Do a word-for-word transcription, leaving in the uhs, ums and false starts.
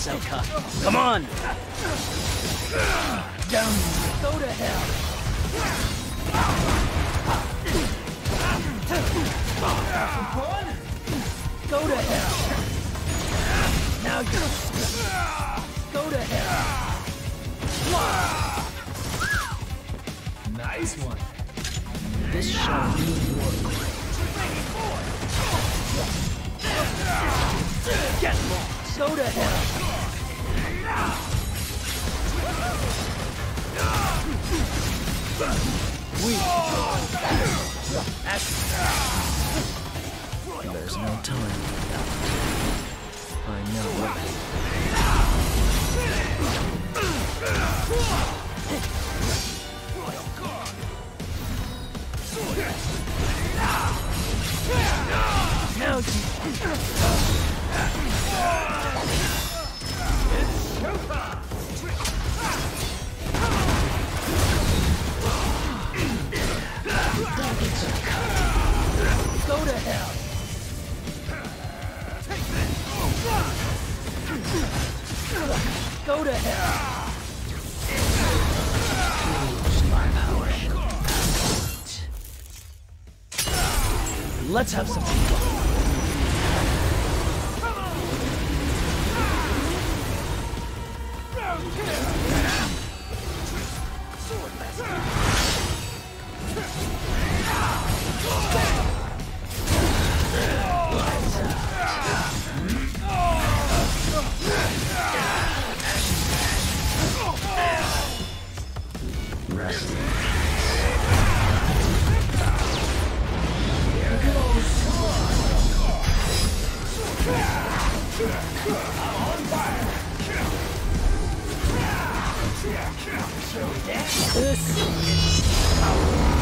Selka. Come on! Down! Go to hell! Go to hell! Now you go to hell! Nice one. This shall be your Get lost! Go to hell! We There's no time. I know what. Now you. It's showtime. Go to hell. Go to hell. My power. Let's have some fun. This